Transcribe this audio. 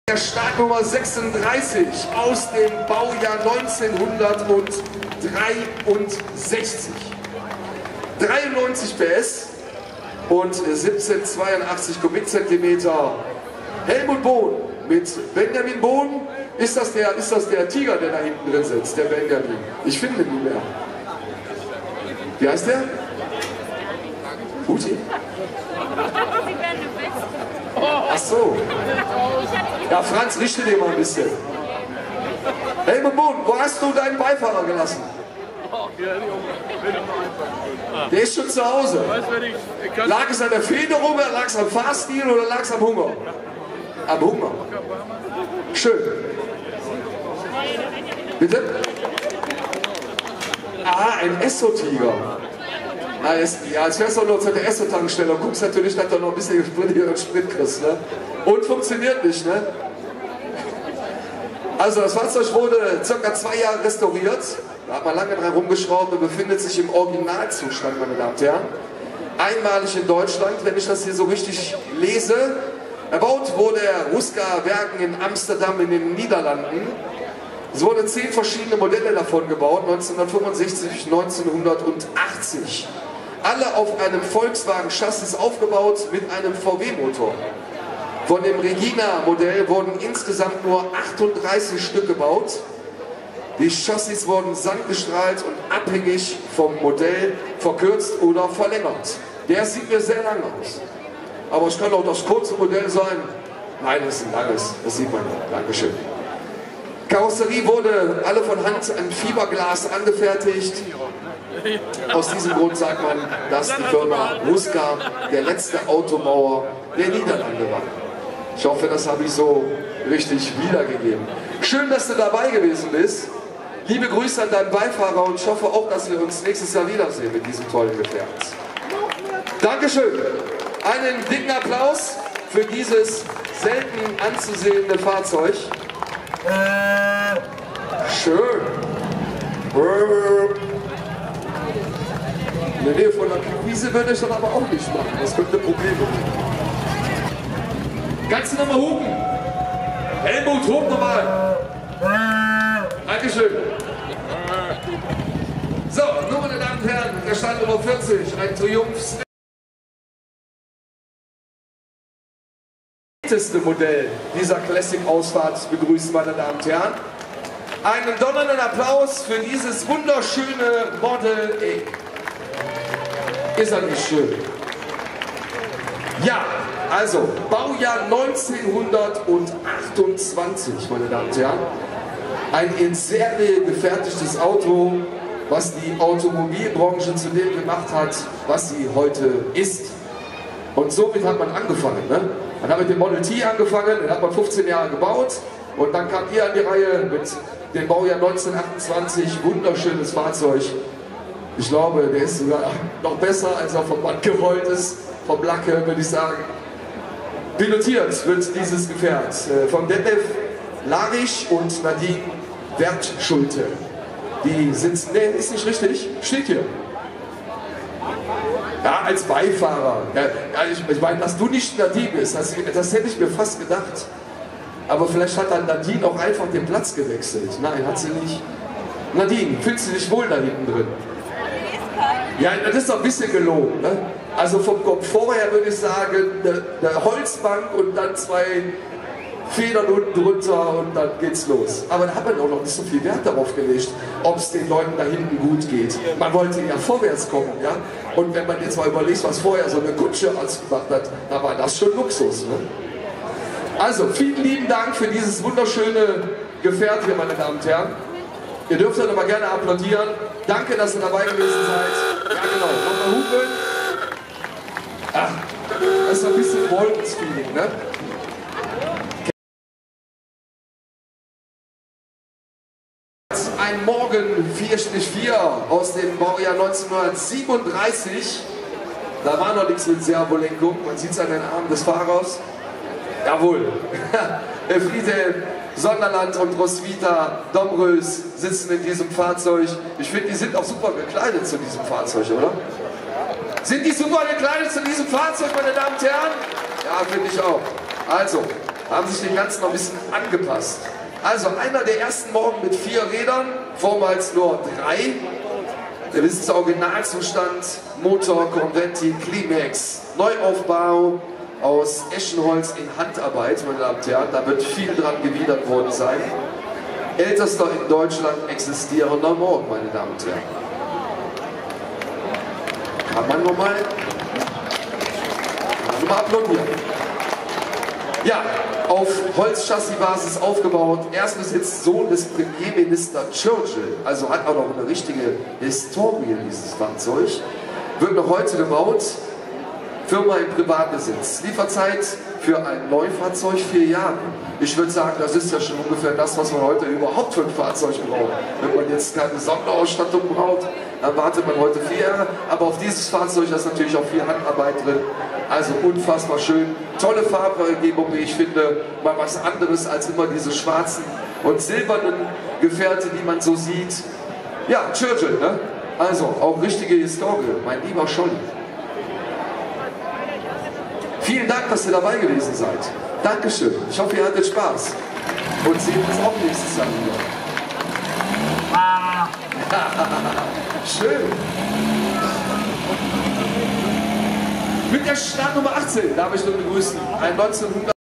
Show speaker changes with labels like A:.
A: Der Startnummer 36 aus dem Baujahr 1963. 93 PS und 1782 Kubikzentimeter. Helmut Bohn mit Benjamin Bohn. Ist das der Tiger, der da hinten drin sitzt, der Benjamin? Ich finde ihn nicht mehr. Wie heißt der? Putin? Ach so. Ja, Franz, richte dir mal ein bisschen. Helmut Bohn, wo hast du deinen Beifahrer gelassen? Der ist schon zu Hause. Lag es an der Federung, lag es am Fahrstil oder lag es am Hunger? Am Hunger. Schön. Bitte? Ah, ein Esso-Tiger. Ja, jetzt fährst du noch zur Esso-Tankstelle und guckst natürlich, dass du noch ein bisschen Sprit kriegst. Ne? Und funktioniert nicht, ne? Also das Fahrzeug wurde ca. 2 Jahre restauriert. Da hat man lange dran rumgeschraubt und befindet sich im Originalzustand, meine Damen und Herren. Einmalig in Deutschland, wenn ich das hier so richtig lese. Erbaut wurde der Ruska Werken in Amsterdam in den Niederlanden. Es wurden 10 verschiedene Modelle davon gebaut, 1965, 1980. Alle auf einem Volkswagen-Chassis aufgebaut mit einem VW-Motor. Von dem Regina-Modell wurden insgesamt nur 38 Stück gebaut. Die Chassis wurden sandgestrahlt und abhängig vom Modell verkürzt oder verlängert. Der sieht mir sehr lang aus. Aber es kann auch das kurze Modell sein. Nein, das ist ein langes, das sieht man ja. Dankeschön. Karosserie wurde alle von Hand an Fiberglas angefertigt. Aus diesem Grund sagt man, dass die Firma Ruska der letzte Automauer der Niederlande war. Ich hoffe, das habe ich so richtig wiedergegeben. Schön, dass du dabei gewesen bist. Liebe Grüße an deinen Beifahrer und ich hoffe auch, dass wir uns nächstes Jahr wiedersehen mit diesem tollen Gefährt. Dankeschön. Einen dicken Applaus für dieses selten anzusehende Fahrzeug. Schön. In der Nähe von der Wiese würde ich das aber auch nicht machen. Das könnte Probleme geben. Kannst du nochmal hupen? Helmut, hub nochmal. Dankeschön. So, nun meine Damen und Herren, der Stand Nummer 40, ein Triumph. Das älteste Modell dieser Classic-Ausfahrt begrüßen, meine Damen und Herren. Einen donnernden Applaus für dieses wunderschöne Model E. Ist er nicht schön? Ja, also Baujahr 1928, meine Damen und Herren. Ein in Serie gefertigtes Auto, was die Automobilbranche zu dem gemacht hat, was sie heute ist. Und somit hat man angefangen. Ne? Man hat mit dem Model T angefangen, den hat man 15 Jahre gebaut und dann kam ihr an die Reihe mit dem Baujahr 1928, wunderschönes Fahrzeug. Ich glaube, der ist sogar noch besser, als er vom Band gerollt ist, vom Lacke, würde ich sagen. Pilotiert wird dieses Gefährt von Detlef Larisch und Nadine Wertschulte. Die sitzen, nee, ist nicht richtig, steht hier. Ja, als Beifahrer. Ja, ich meine, dass du nicht Nadine bist, das hätte ich mir fast gedacht. Aber vielleicht hat dann Nadine auch einfach den Platz gewechselt. Nein, hat sie nicht. Nadine, fühlst du dich wohl da hinten drin? Ja, das ist doch ein bisschen gelogen. Ne? Also vom Komfort her würde ich sagen, eine Holzbank und dann 2 Federn unten drunter und dann geht's los. Aber da hat man auch noch nicht so viel Wert darauf gelegt, ob es den Leuten da hinten gut geht. Man wollte ja vorwärts kommen, ja. Und wenn man jetzt mal überlegt, was vorher so eine Kutsche ausgemacht hat, da war das schon Luxus. Ne? Also, vielen lieben Dank für dieses wunderschöne Gefährt hier, meine Damen und Herren. Ihr dürft dann aber gerne applaudieren. Danke, dass ihr dabei gewesen seid. Ja, genau. Nochmal hupen. Ach, das ist ein bisschen Wolkensfeeling, ne? Ein Morgen 4/4 aus dem Baujahr 1937. Da war noch nichts mit Servolenkung. Man sieht es an den Armen des Fahrers. Jawohl. Friede Sonderland und Roswitha Domrös sitzen in diesem Fahrzeug. Ich finde, die sind auch super gekleidet zu diesem Fahrzeug, oder? Sind die super gekleidet zu diesem Fahrzeug, meine Damen und Herren? Ja, finde ich auch. Also, haben sich den ganzen noch ein bisschen angepasst. Also einer der ersten Morgen mit 4 Rädern, vormals nur 3. Der ist Originalzustand, Motor, Conventi, Climax, Neuaufbau aus Eschenholz in Handarbeit, meine Damen und Herren. Da wird viel dran gewidert worden sein. Ältester in Deutschland existierender Morgen, meine Damen und Herren. Kann man nochmal applaudieren. Ja, auf Holzchassis-Basis aufgebaut. Erstbesitz Sohn des Premierministers Churchill. Also hat auch noch eine richtige Historie, dieses Fahrzeug. Wird noch heute gebaut. Firma im Privatbesitz. Lieferzeit für ein Neufahrzeug 4 Jahre. Ich würde sagen, das ist ja schon ungefähr das, was man heute überhaupt für ein Fahrzeug braucht. Wenn man jetzt keine Sonderausstattung braucht, dann wartet man heute 4 Jahre. Aber auf dieses Fahrzeug ist natürlich auch viel Handarbeit drin. Also unfassbar schön. Tolle Farbgebung, wie ich finde. Mal was anderes als immer diese schwarzen und silbernen Gefährte, die man so sieht. Ja, Churchill, ne? Also auch richtige Historie, mein lieber Scholli. Vielen Dank, dass ihr dabei gewesen seid. Dankeschön. Ich hoffe, ihr hattet Spaß. Und sehen uns auch nächstes Jahr wieder. Schön. Mit der Startnummer 18 darf ich nur begrüßen. Ein 1900